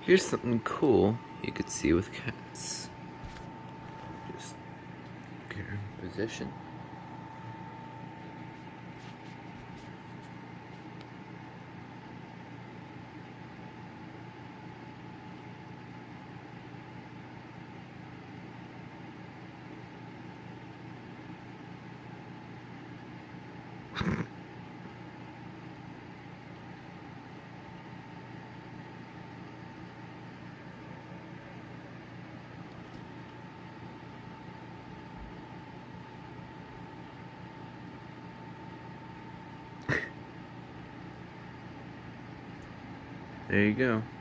Here's something cool you could see with cats. Just get her in position. There you go.